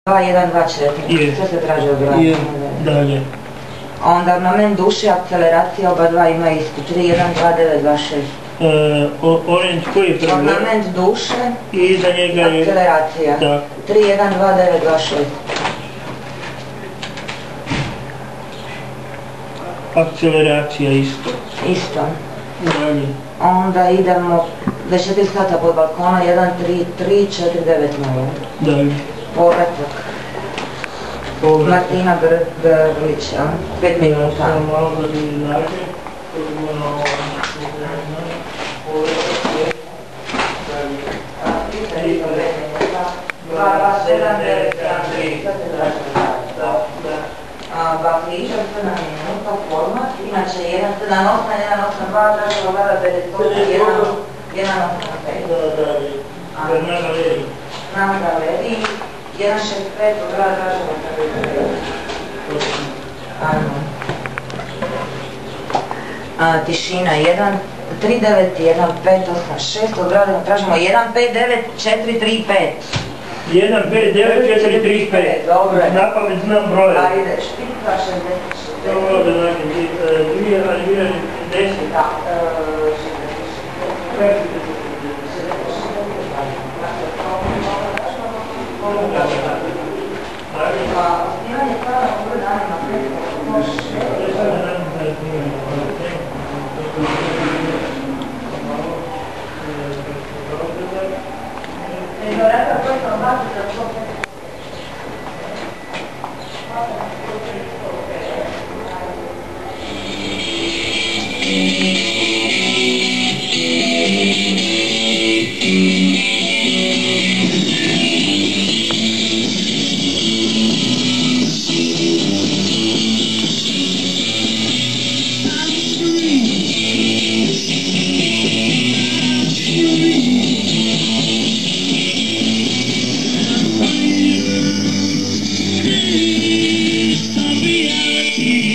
2-1-2-4, sve se traži od broja. Dalje. Onda ornament duše, akceleracija, oba dva ima istu, 3-1-2-9-2-6. Orange koji je prvi? Ornament duše, I iza njega je... akceleracija, Da. 3-1-2-9-2-6. Akceleracija isto. Isto. Dalje. Onda idemo 24 sata pod balkona, 1-3-3-4-9-0. Dalje. Povratak. Martina Grlića, 5 minuta. Malo da mi nađe. Baklića, 7 minuta, format, inače 1-7-8, 1-8-2, tražimo gleda 58, 1-8-5. Na galeriji, 1-6-5, od gleda tražimo 5. Tišina 1-3-9-1-5-8-6, od gleda tražimo 1-5-9-4-3-5. 1-5-9-4-3-5. Dobro je. Napamet znam broje. Ajde, špica 66. Dobro da nađem, 10. Da, 66. Osnivanje stara u danima Reality.